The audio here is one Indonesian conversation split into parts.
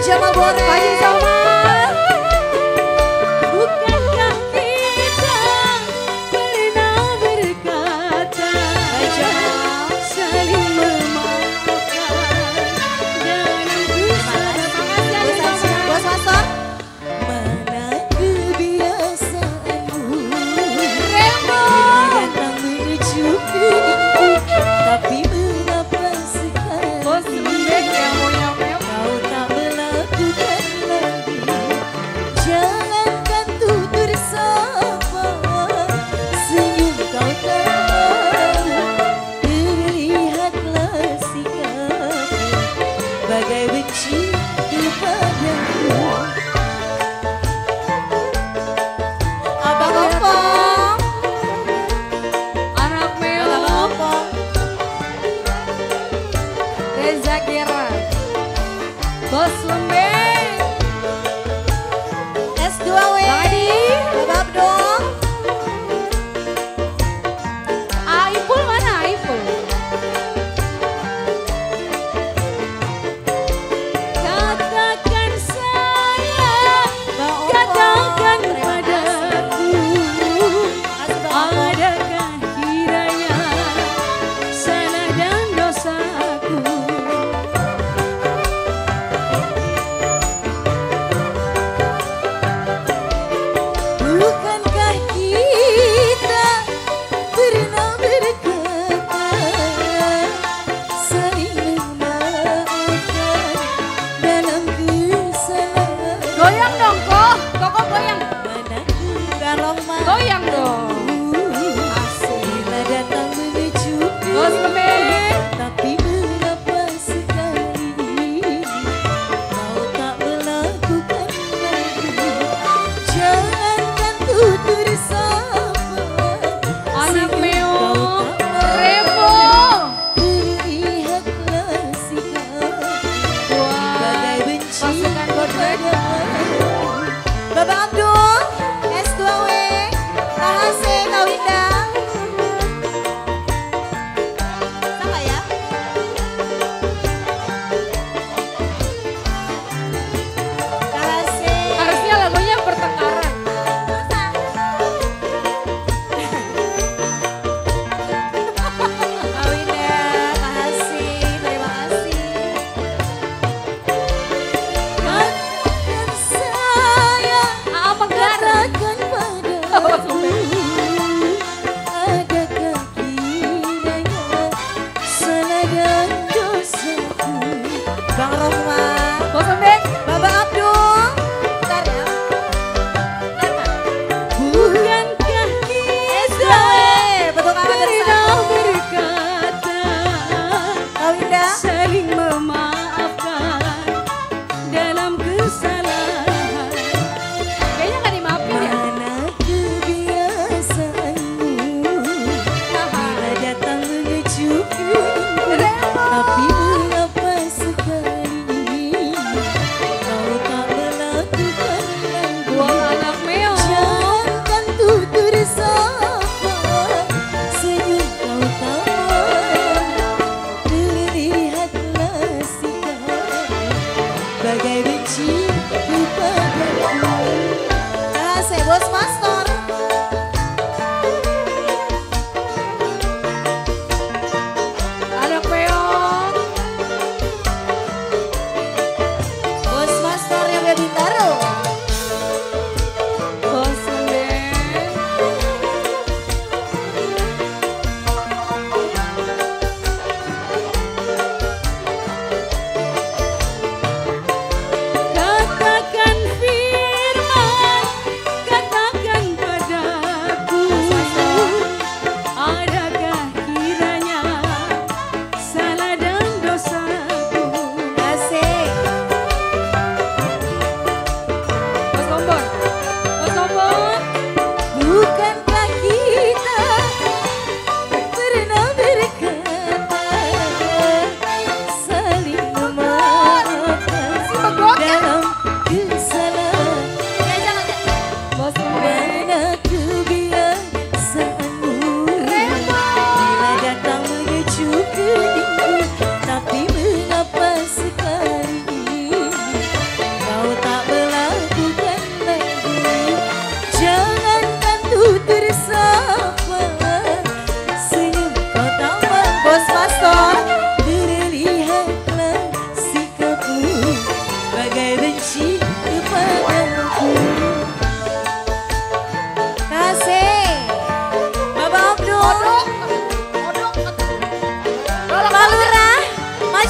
Jamal buat Haji Jamal. Bukankah kita pernah berkata saling memaafkan dan Bos Master. mana kebiasaanmu Remo. datang mencukupi tapi mengapa Bos sekali lembek ya mau kau tak melakukan lagi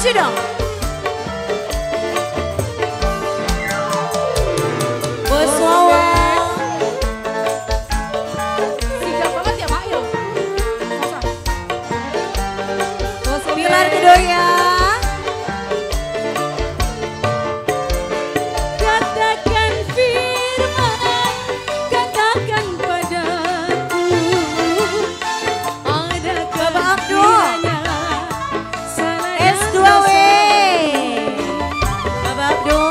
Maju dong. Bos Wawan. Sigap banget ya Mak yo. Masa? Bos Pilar Kedoya. Katakan firman, katakan padaku, adakah Bapak Abdul. kiranya salah dan S2W. dosa? Bapak Abdul.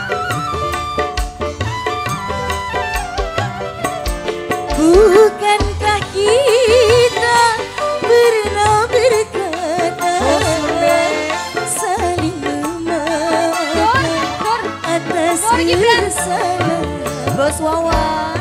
Bukankah kita pernah berkata saling memaafkan atas kesalahan? Bos Wawan.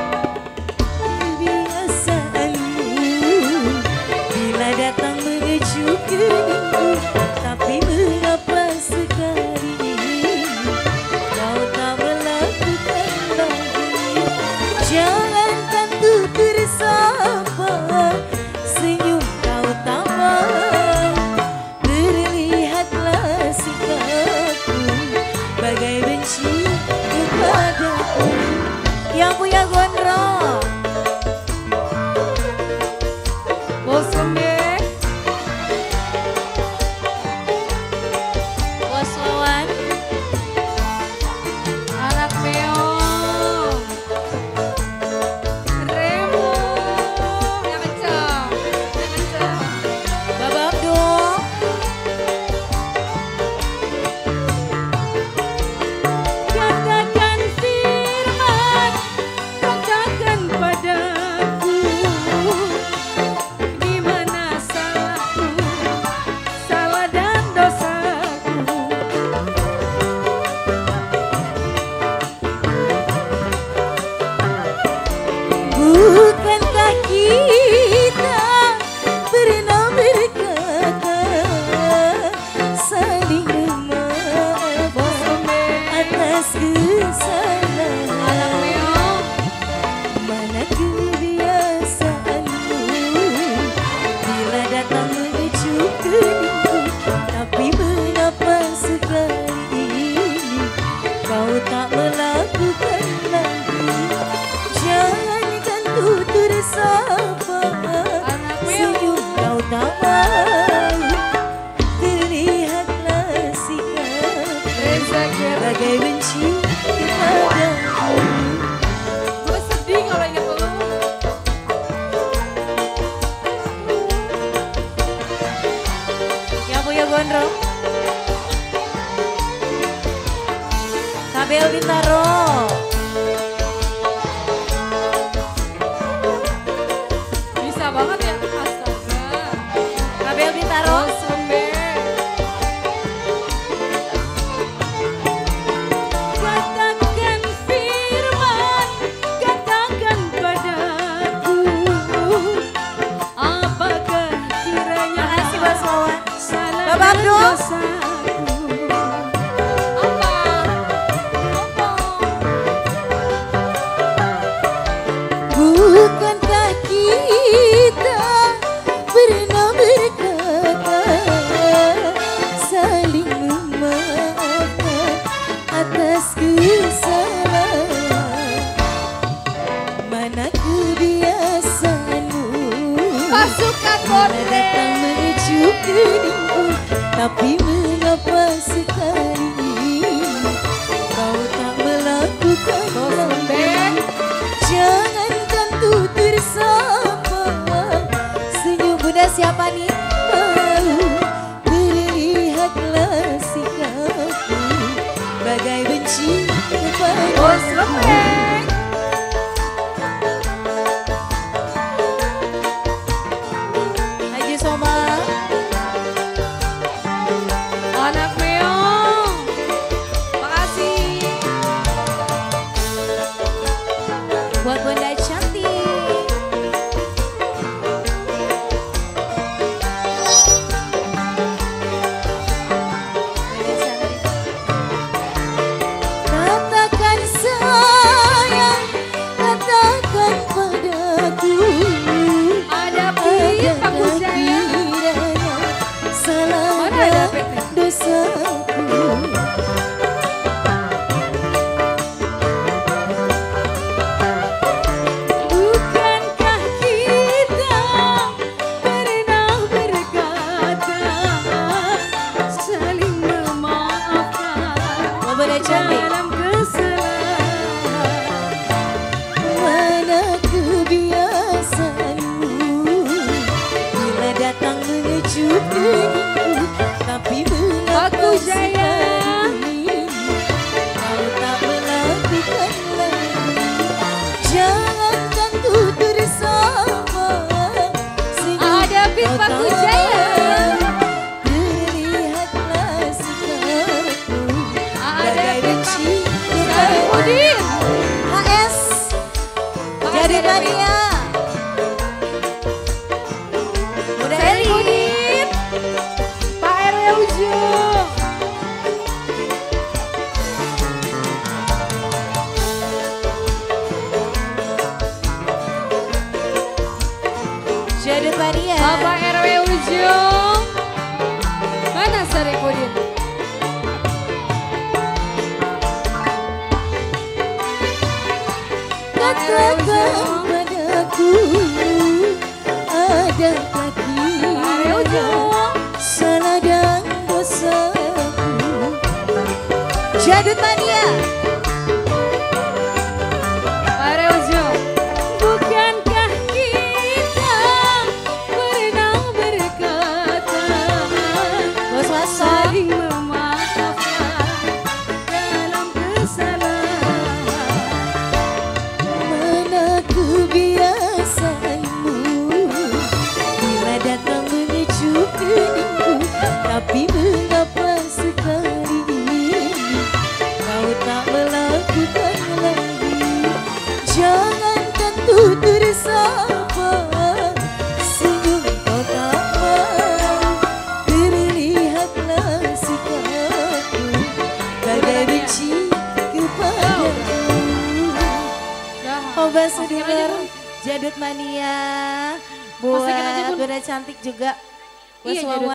Kebiasaanmu bila datang mengejutkanku, tapi mengapa sekali ini kau tak melakukan lagi? Jangankan tutur sapa, senyum kau tak mau. Terlihatlah sikapku bagai benci kepadaku. Yang punya gondrong. Bos Kembe. Bos Wawan. Anak meong. Remo. Yang kencang. Yang kencang. Bapak Abdul. Katakan firman, katakan padaku, di mana salahku, salah dan dosaku. Bukankah kita pernah berkata saling memaafkan atas kesalahan? Anak meong. Mana kebiasaanmu bila datang mengejutkanku, tapi mengapa sekali ini kau tak melakukan lagi? Jangankan tutur sapa, Anak senyum kau tak mau. Terlihatlah sikap Reza Gera. bagai benci kepadaku. Gue sedih kalau inget lu. Yang punya gondrong. Kabel Bintaro. Bisa banget ya. Astaga. Kabel Bintaro. Bos Kembe. Katakan firman, katakan padaku, apakah kiranya Makasih Bos Wawan. salah Bapak dan Abdul. dosaku? Apa? Bukankah kita pernah berkata saling memaafkan atas kesalahan? Mana kebiasaanmu Pasukan bila Borde. datang mengejutkanku, tapi mengapa sekali ini kau tak melakukan Bos lagi? Kembe. Jangankan tutur sapa, senyum Bunda siapa nih? terlihatlah sikapku bagai benci Bos kepadaku. Kembe. Haji Soma. Anak meong. Makasih. Buat Bunda cantik. Katakan sayang, Jadut Mania. Bapak RW Ujung. Mana Saripudin? Katakan padaku, adakah kira salah dan dosaku? Jadut Mania. Bukankah kita pernah berkata Bos Waso. saling memaafkan dalam kesalahan? Mana kebiasaanmu bila datang mengejuk keningku, tapi mengapa sekali ini kau tak melakukan lagi? Jangankan tutur sapa, senyum kau tak mau. Terlihatlah sikapku bagai benci kepadamu. Obat Sudimer. Jadut Mania. Masukin aja, Buat Bun. Bunda cantik juga. Bos Iya, Wawan.